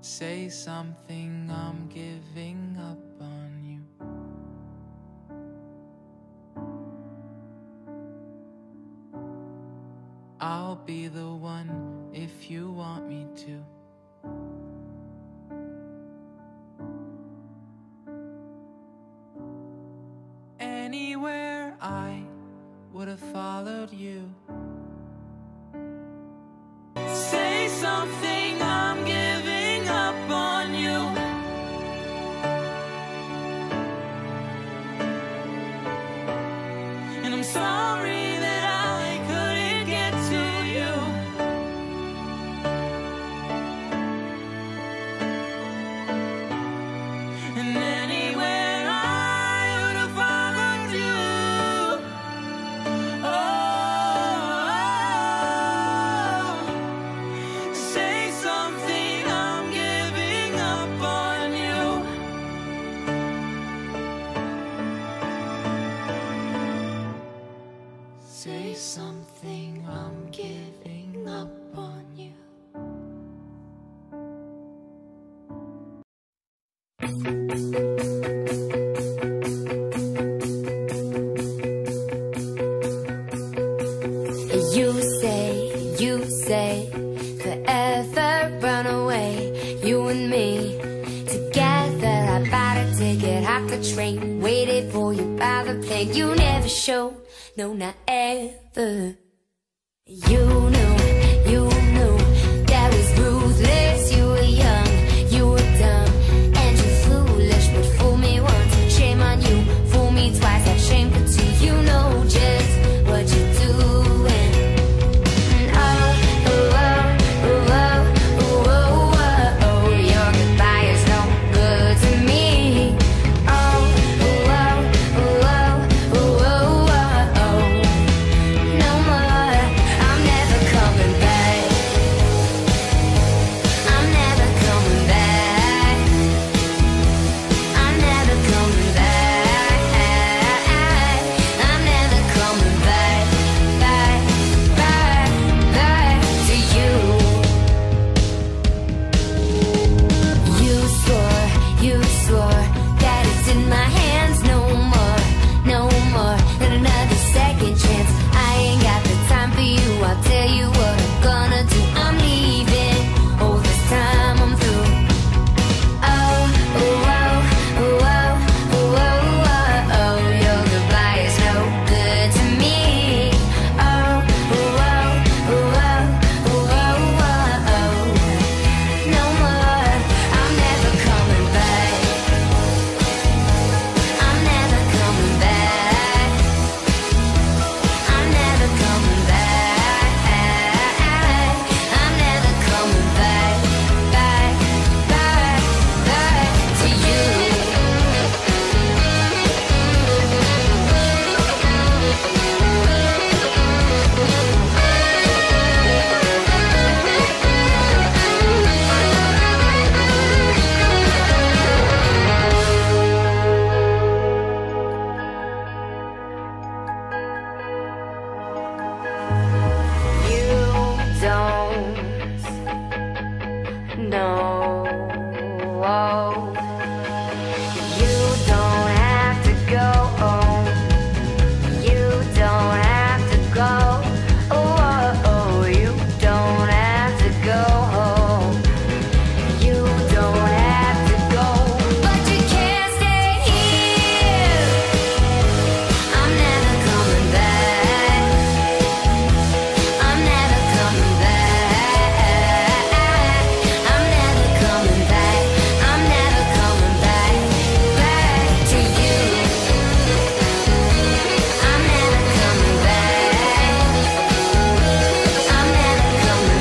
Say something, I'm giving up on you. I'll be the one if you want me to. Anywhere I would have followed you. Say something, I'm giving up on you. And I'm sorry that I couldn't get to you. And anywhere I would have followed you. Say something, I'm giving up on you. Say something, I'm giving up on you. You say, forever run away, you and me together. I bought a ticket, hopped the train, waited for you by the plane. You never showed, no, not ever. You knew that was ruthless. You were young, you were dumb, and you foolish. But fool me once, shame on you. Fool me twice, that shame could see. You know just what you're doing. Your goodbye is no good to me. No more, I'm never coming back. I'm never coming back. I'm never coming back. I'm never coming back, back to you. You swore that it's in my hands, no more, not another second chance. I ain't got the time for you, I'll tell you what I'm gonna do. I'm leaving, oh, this time I'm through. Your goodbye is no good to me. No more, I'm never coming back. I'm never coming back. I'm never coming back. I'm never coming back, back to you. You don't know. You don't have to go home. You don't have to go. You don't have to go home. You don't have to go, but you can't stay here. I'm never coming back. I'm never coming back. I'm never coming back. I'm never coming back to you. I'm never coming back. I'm never coming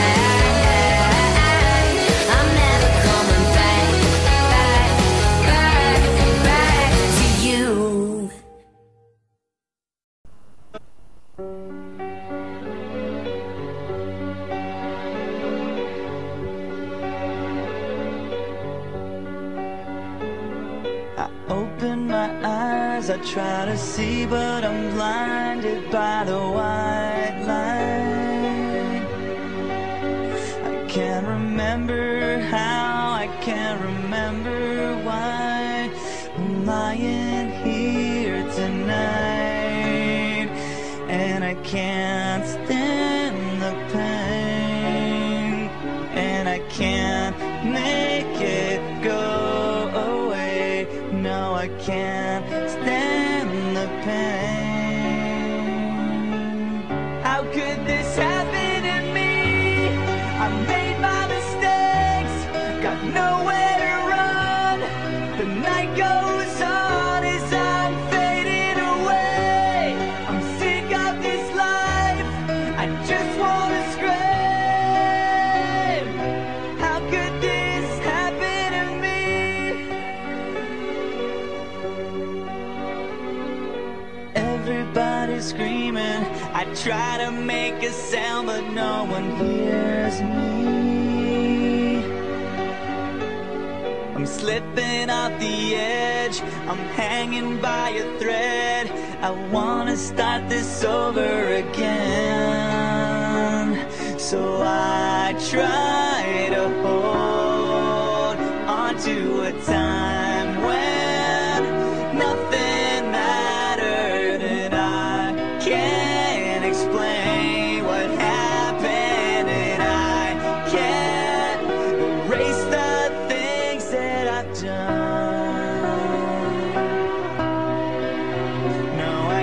back. I'm never coming back to you. I open my eyes, I try to see, but I'm blinded by the white line. I can't remember how, I can't remember why I'm lying here tonight, and I can't stand the pain, and I can't make it go away. No, I can't stand the pain. How could this happen to me? I made my mistakes, got nowhere to run. The night goes on as I'm fading away. I'm sick of this life, I just wanna scream. How could this happen to me? Everybody's screaming, I try to make a sound, but no one hears me. I'm slipping off the edge, I'm hanging by a thread. I wanna start this over again. So I try to hold on to a time when nothing mattered, and I can't explain what happened, and I can't erase the things that I've done. No, I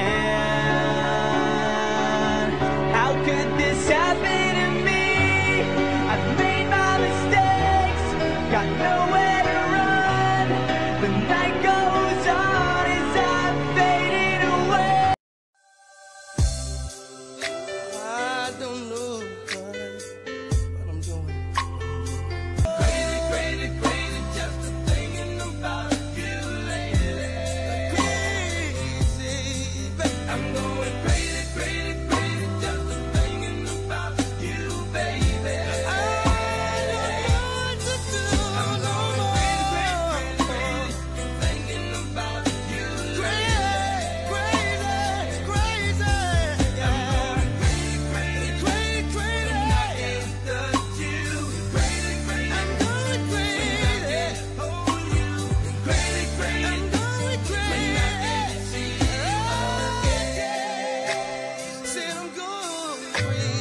can't. How could this happen to me? I've made my mistakes, got nowhere to run. The night goes on as I'm fading away. I don't know what I'm doing. Crazy, crazy, crazy, just thinking about you lately. Crazy, baby. I'm going crazy, crazy, crazy, just thinking about you, baby. I don't know what to do. I'm going crazy, crazy, crazy, thinking about you. Crazy, crazy, crazy. I'm going crazy, crazy, crazy, and I can't touch you. Crazy, crazy, I'm going crazy. Hold you. Crazy, crazy, I'm going crazy. When I can't see you again. Said I'm going crazy.